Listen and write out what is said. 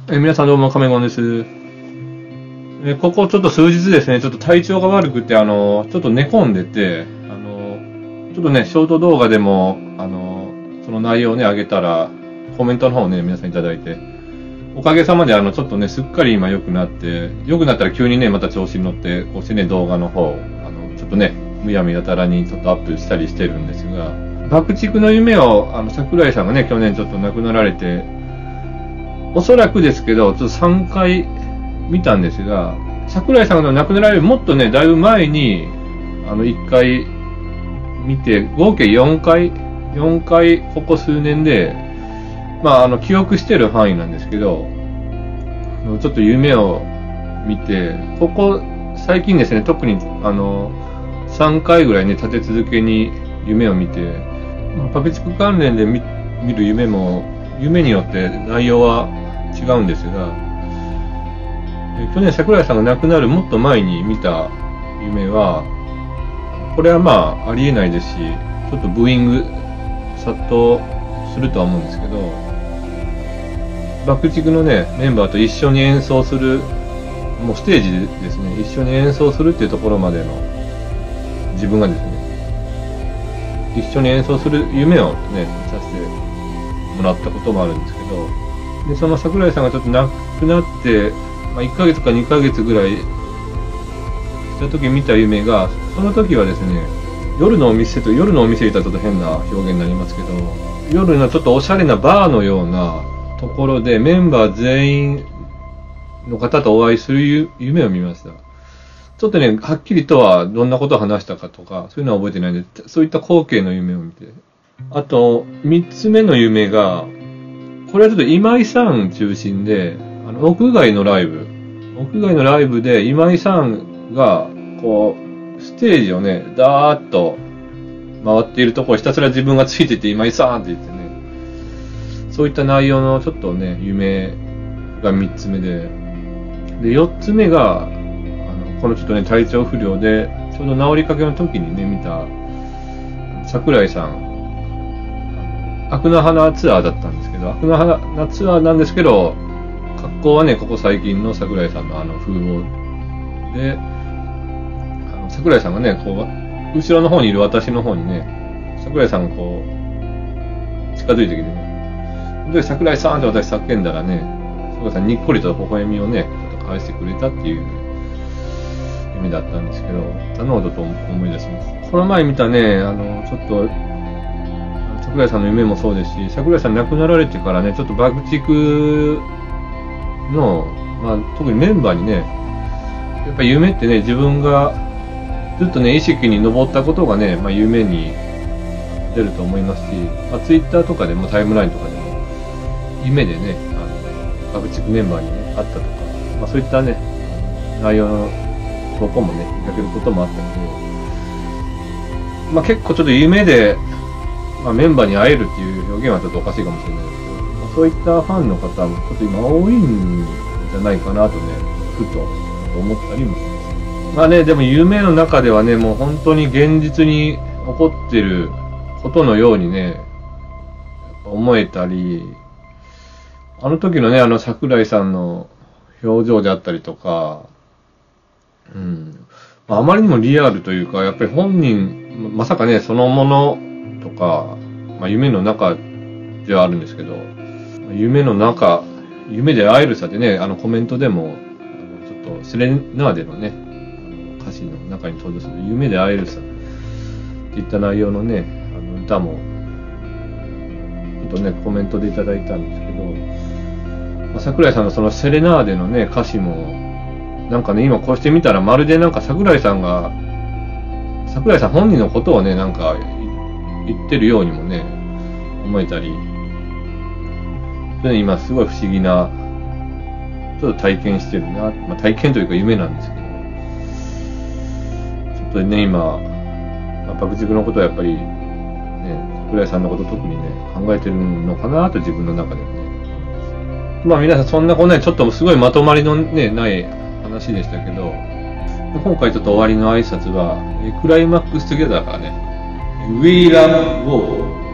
皆さんどうも、亀ゴンです。ここちょっと数日ですね、ちょっと体調が悪くて、ちょっと寝込んでて、ちょっとね、ショート動画でも、その内容をね、上げたら、コメントの方をね、皆さんいただいて、おかげさまで、ちょっとね、すっかり今良くなって、良くなったら急にね、また調子に乗って、こうしてね、動画の方、ちょっとね、むやみやたらにちょっとアップしたりしてるんですが、爆竹の夢を、桜井さんがね、去年ちょっと亡くなられて、おそらくですけど、ちょっと3回見たんですが、桜井さんが亡くなられるもっとね、だいぶ前に、1回見て、合計4回、ここ数年で、記憶してる範囲なんですけど、ちょっと夢を見て、ここ最近ですね、特に3回ぐらいね、立て続けに夢を見て、爆竹関連で見る夢も、夢によって内容は違うんですが、去年桜井さんが亡くなるもっと前に見た夢は、これはありえないですし、ちょっとブーイング殺到するとは思うんですけど、爆竹のね、メンバーと一緒に演奏する、もうステージでですね、一緒に演奏するっていうところまでの自分がですね、一緒に演奏する夢をね、見させてもらったこともあるんですけど、で、その桜井さんがちょっと亡くなって、1ヶ月か2ヶ月ぐらいした時見た夢が、その時はですね、夜のお店言ったらちょっと変な表現になりますけど、夜のちょっとおしゃれなバーのようなところでメンバー全員の方とお会いする夢を見ました。ちょっとね、はっきりとはどんなことを話したかとか、そういうのは覚えてないんで、そういった光景の夢を見て。あと、3つ目の夢が、これはちょっと今井さん中心で、屋外のライブで今井さんが、こう、ステージをね、ダーッと回っているところ、ひたすら自分がついてて今井さんって言ってね、そういった内容のちょっとね、夢が3つ目で、で、4つ目が、このちょっとね、体調不良で、ちょうど治りかけの時にね、見た、桜井さん、アクナ花ツアーだったんですけど、アクナ花ツアーなんですけど、格好はね、ここ最近の桜井さんの風貌で、桜井さんがね、こう、後ろの方にいる私の方にね、桜井さんがこう、近づいてきてね、で、桜井さんって私叫んだらね、桜井さんにっこりと微笑みをね、ちょっと返してくれたっていう夢だったんですけど、なるほどと思い出します。この前見たね、ちょっと、桜井さんの夢もそうですし、桜井さん亡くなられてからね、ちょっと爆竹の、特にメンバーにね、やっぱ夢ってね、自分がずっとね、意識に上ったことがね、夢に出ると思いますし、ツイッターとかでもタイムラインとかでも、夢でね、爆竹メンバーにね、会ったとか、そういったね、内容の投稿もね、見かけることもあったので、結構ちょっと夢で、メンバーに会えるっていう表現はちょっとおかしいかもしれないですけど、そういったファンの方もちょっと今多いんじゃないかなとね、ふと思ったりもします。でも夢の中ではね、もう本当に現実に起こってることのようにね、思えたり、あの時のね、桜井さんの表情であったりとか、あまりにもリアルというか、やっぱり本人、まさかね、そのものとか、夢の中ではあるんですけど、夢で会えるさでね、コメントでも、ちょっとセレナーデのね、歌詞の中に登場する夢で会えるさっていった内容のね、歌も、ちょっとね、コメントでいただいたんですけど、桜井さんのそのセレナーデのね、歌詞も、なんかね、今こうしてみたらまるでなんか桜井さん本人のことをね、なんか言ってるようにもね、思えたり、今すごい不思議な、ちょっと体験してるな、体験というか夢なんですけど、ちょっとね、今、爆竹のことはやっぱり、ね、桜井さんのこと特にね、考えてるのかなと自分の中でね。皆さんそんなこうね、ちょっとすごいまとまりのね、ない話でしたけど、今回ちょっと終わりの挨拶は、クライマックストゥゲザーからね、We Love War